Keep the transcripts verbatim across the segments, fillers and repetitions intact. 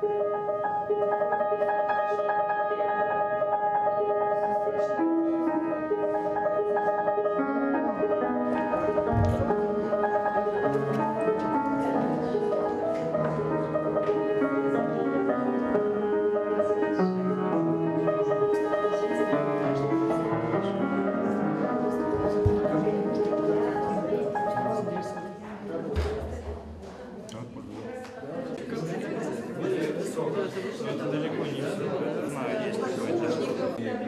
Это далеко не все. Знаю, есть какой-то.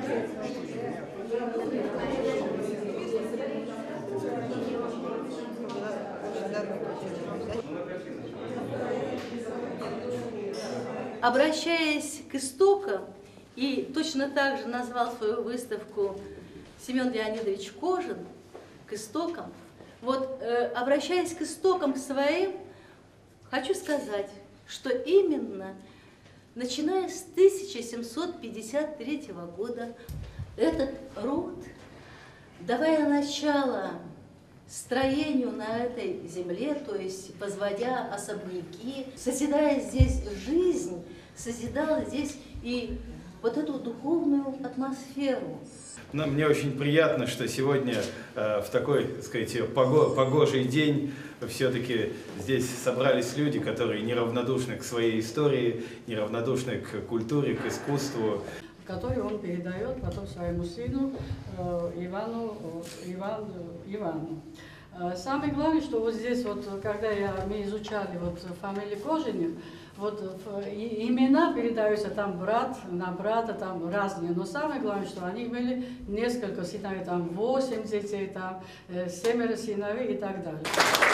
Обращаясь к истокам, и точно так же назвал свою выставку Семен Леонидович Кожин, к истокам, вот э, обращаясь к истокам к своим, хочу сказать, что именно начиная с тысяча семьсот пятьдесят третьего года этот род, давая начало строению на этой земле, то есть возводя особняки, созидая здесь жизнь, созидал здесь и вот эту духовную атмосферу. Но мне очень приятно, что сегодня э, в такой, так сказать, пого погожий день все-таки здесь собрались люди, которые неравнодушны к своей истории, неравнодушны к культуре, к искусству. Который он передает потом своему сыну э, Ивану, Иван, Ивану. Э, самое главное, что вот здесь, вот, когда я, мы изучали вот, фамилии Кожиных, вот, и, имена передаются там брат на брата, там разные, но самое главное, что они были несколько сыновей, там восемь детей, там э, семеро сыновей и так далее.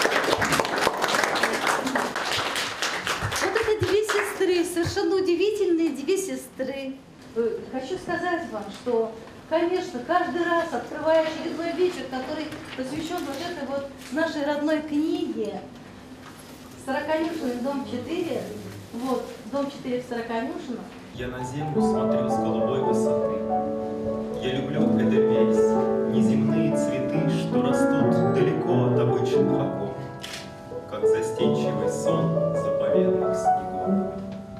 Вот это две сестры, совершенно удивительные две сестры. Хочу сказать вам, что, конечно, каждый раз, открывая очередной вечер, который посвящен вот этой вот нашей родной книге «Сороконюшина, дом четыре», вот, дом четыре в Сороконюшинах. Я на землю смотрю с голубой высоты. Я люблю эту весь неземные цветы, что растут далеко от обычных окон, как застенчивый сон заповедных снегов.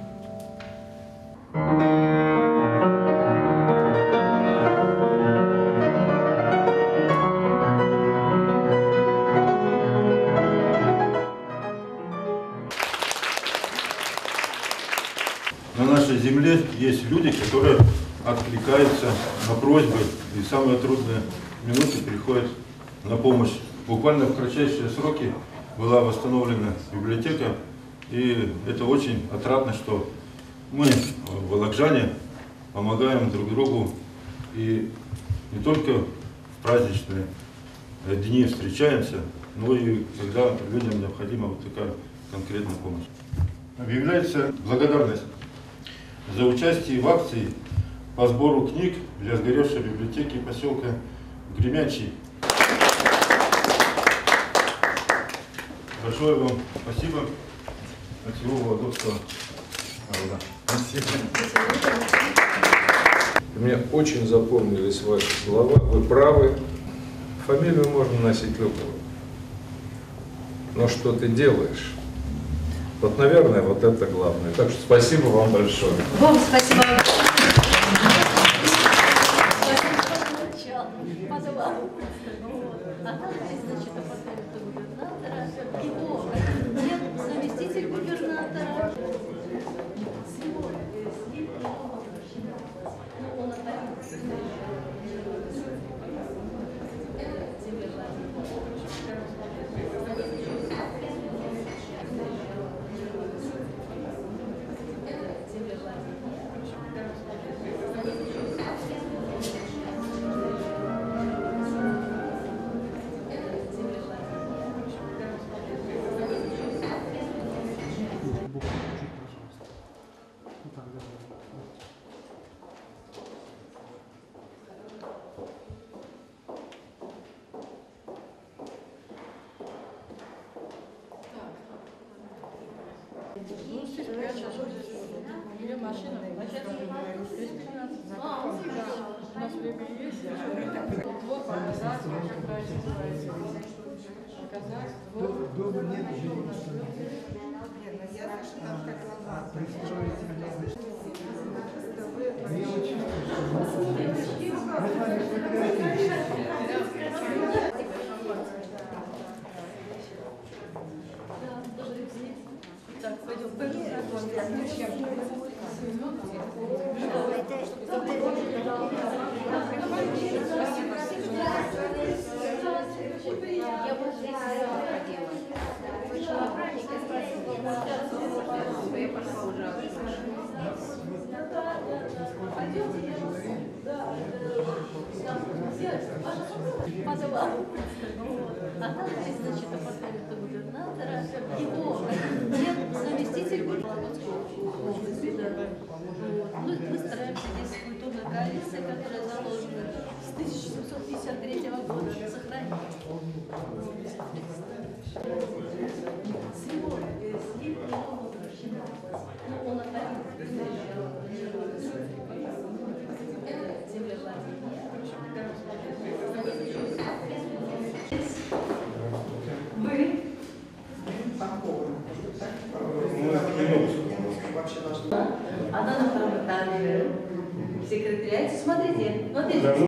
На нашей земле есть люди, которые откликаются на просьбы и в самые трудные минуты приходят на помощь. Буквально в кратчайшие сроки была восстановлена библиотека, и это очень отрадно, что мы, волокжане, помогаем друг другу и не только в праздничные дни встречаемся, но и когда людям необходима вот такая конкретная помощь. Объявляется благодарность за участие в акции по сбору книг для сгоревшей библиотеки поселка Гремячий. Большое вам спасибо. От всего Вологодского народа. Спасибо. Мне очень запомнились ваши слова. Вы правы. Фамилию можно носить любую. Но что ты делаешь? Вот, наверное, вот это главное. Так что спасибо вам большое. Вам спасибо. Заместитель губернатора. Где машина? У нас время есть. Двор показать, как правильно называется. Показать двор. Дома нет, я слышала, как ломать. Я вот здесь ходила. Вышла на праздник, я спросила, я пошла уже. Подавал. Она, значит, апартаменты губернатора, его дед, заместитель Вологодского округа. Мы, мы стараемся здесь культурная коалиция, которая заложена с тысяча семьсот пятьдесят третьего года, сохранить. Ну, он отдает землевладение. Мы она на втором этаже в секретариате. Смотрите, смотрите.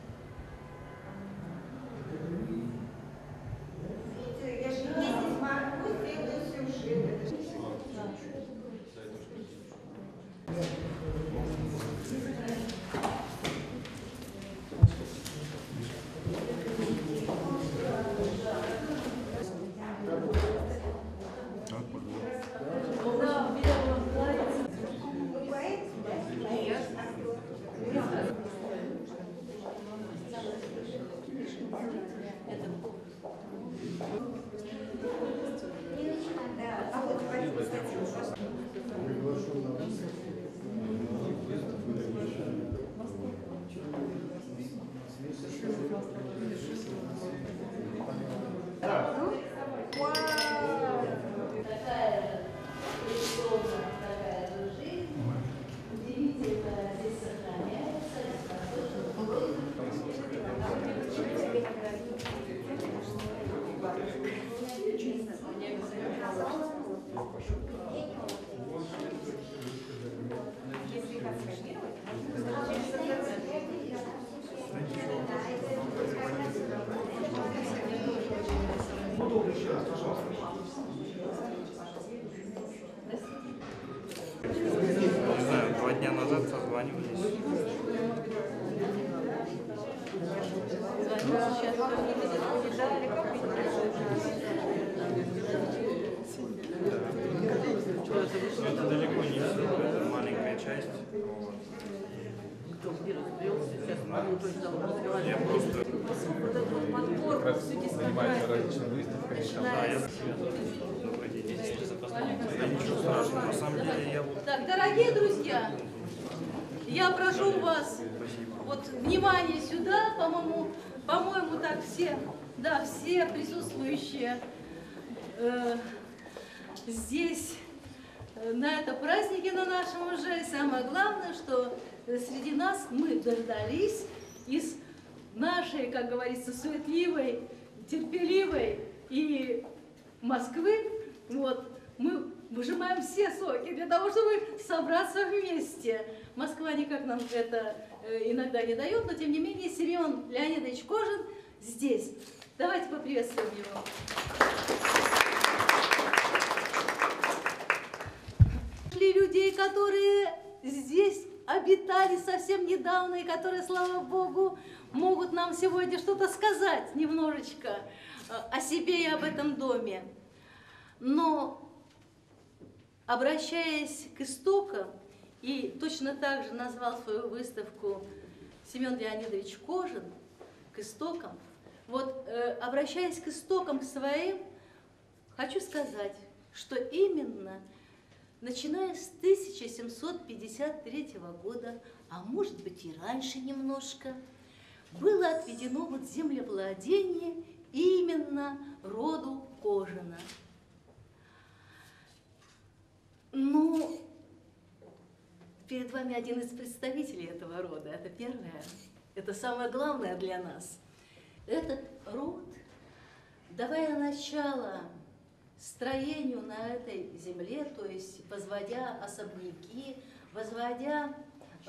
Не знаю, два дня назад созванивались. Но это далеко не все, это маленькая часть. Вот. Я просто... Да, я... Добрый день. Да, ничего страшного. На самом деле я... Так, дорогие друзья, я прошу вас вот внимание сюда, по-моему, по-моему, так все, да, все присутствующие э, здесь э, на этом празднике на нашем уже. И самое главное, что среди нас мы дождались из нашей, как говорится, суетливой, терпеливой и Москвы, вот, мы выжимаем все соки для того, чтобы собраться вместе. Москва никак нам это э, иногда не дает, но тем не менее Семен Леонидович Кожин здесь. Давайте поприветствуем его. Для людей, которые здесь обитали совсем недавно и которые, слава Богу, могут нам сегодня что-то сказать немножечко о себе и об этом доме. Но, обращаясь к истокам, и точно так же назвал свою выставку Семен Леонидович Кожин, к истокам, вот, э, обращаясь к истокам к своим, хочу сказать, что именно начиная с тысяча семьсот пятьдесят третьего года, а может быть и раньше немножко, было отведено вот землевладение именно роду Кожина. Ну, перед вами один из представителей этого рода. Это первое, это самое главное для нас. Этот род, давая начало строению на этой земле, то есть возводя особняки, возводя,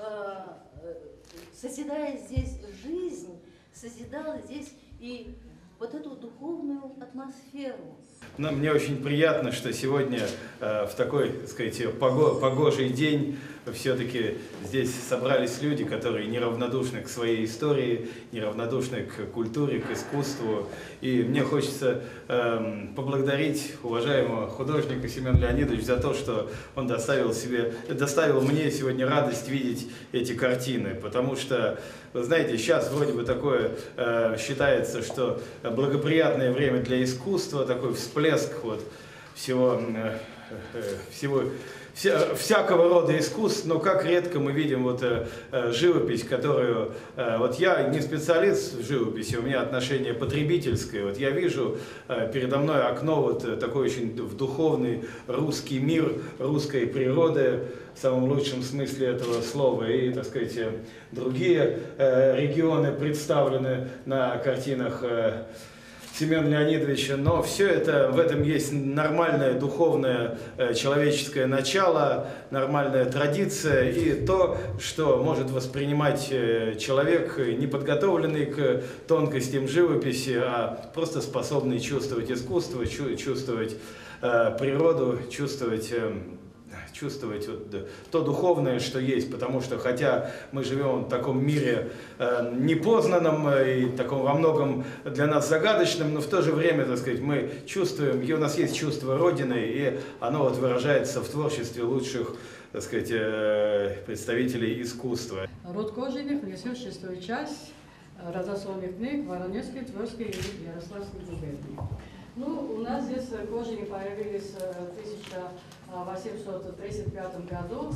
э, созидая здесь жизнь, созидал здесь и вот эту духовную атмосферу. Но мне очень приятно, что сегодня э, в такой, так сказать, пого- погожий день все-таки здесь собрались люди, которые неравнодушны к своей истории, неравнодушны к культуре, к искусству. И мне хочется э, поблагодарить уважаемого художника Семена Леонидовича за то, что он доставил, себе, доставил мне сегодня радость видеть эти картины. Потому что, вы знаете, сейчас вроде бы такое э, считается, что благоприятное время для искусства, такой всплеск вот всего, э, э, всего вся, всякого рода искусств, но как редко мы видим вот э, э, живопись, которую, э, вот я не специалист в живописи, у меня отношение потребительское, вот я вижу э, передо мной окно вот э, такой очень в духовный русский мир, русской природы, в самом лучшем смысле этого слова, и, так сказать, другие э, регионы представлены на картинах э, Семена Леонидовича, но все это, в этом есть нормальное духовное э, человеческое начало, нормальная традиция и то, что может воспринимать э, человек, не подготовленный к тонкостям живописи, а просто способный чувствовать искусство, чу чувствовать э, природу, чувствовать... Э, чувствовать вот то духовное, что есть, потому что хотя мы живем в таком мире э, непознанном и таком во многом для нас загадочном, но в то же время, так сказать, мы чувствуем, и у нас есть чувство Родины, и оно вот выражается в творчестве лучших, так сказать, э, представителей искусства. Род Кожиных внесен в шестую часть родословных книг Воронежской, Тверской и Ярославской губернии. Ну, у нас здесь Кожини появились в тысяча восемьсот тридцать пятом году.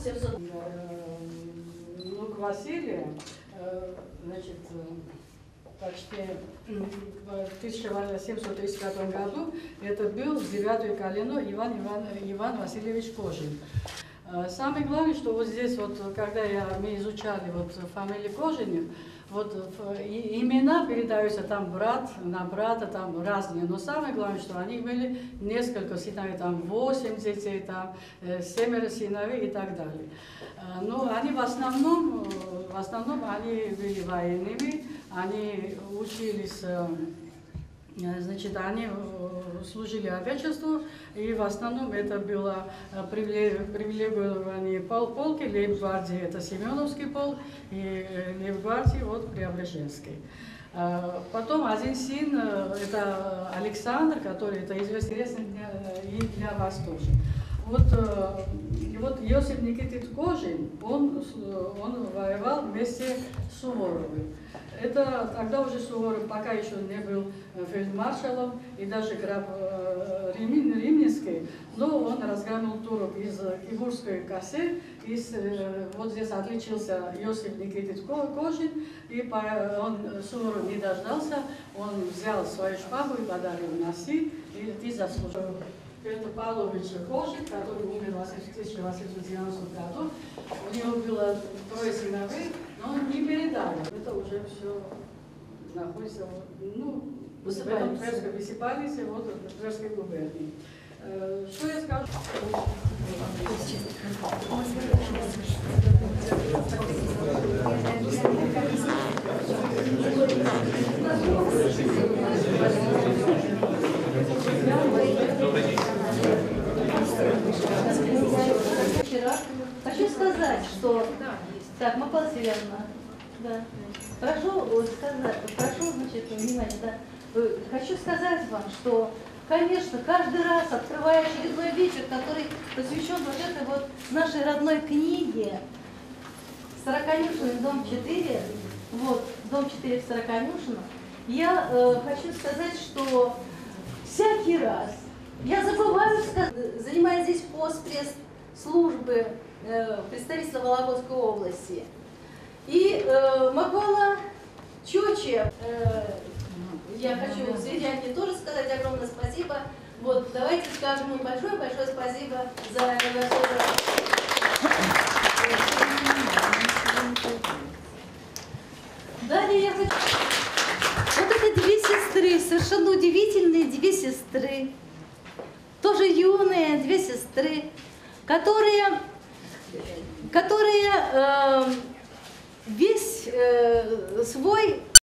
Внук Василия, значит, почти в тысяча семьсот тридцать пятом году это был девятое колено Иван, Иван, Иван Васильевич Кожин. Самое главное, что вот здесь, вот, когда я, мы изучали вот, фамилии Кожиных, вот, и, имена передаются там брат на брата, там разные, но самое главное, что они были несколько сыновей, там восемь детей, там э, семеро сыновей и так далее. Но они в основном, в основном они были военными, они учились, значит, они служили Отечеству, и в основном это было привилегирование полки, лейб-гвардии, это Семеновский полк, и лейб-гвардии от Преображенской. Потом один сын, это Александр, который это известный и для вас тоже. Вот, вот Иосиф Никитич Кожин, он, он воевал вместе с Суворовым. Это тогда уже Суворов пока еще не был фельдмаршалом и даже граф Римин, Римнинский, но он разгромил турок из Кибурской косы, и вот здесь отличился Иосиф Никитич Кожин, и он Суворов не дождался, он взял свою шпагу и подарил носи, и ты заслужил. Петр Павлович Кожин, который умер в тысяча восемьсот девяностом году, у него было трое сыновей, но он не передал. Это уже все находится, ну, в Высыпалице, вот в Тверской губернии. Что я скажу? Вчера хочу сказать, что... Так, Мапала Северна, да. Прошу сказать, прошу, значит, внимание, да. Хочу сказать вам, что, конечно, каждый раз, открывая очередной вечер, который посвящен вот этой вот нашей родной книге «Сороконюшина, дом четыре», вот, дом четыре в Сороконюшина, я э, хочу сказать, что всякий раз я забываю сказать, занимая здесь пост пресс-службы э, представительства Вологодской области. И э, Мапала Чоче, э, я хочу Сверяне тоже сказать огромное спасибо. Вот, давайте скажем ему большое-большое спасибо за это. Далее я хочу... Вот это две сестры, совершенно удивительные две сестры, тоже юные две сестры, которые, которые э, весь э, свой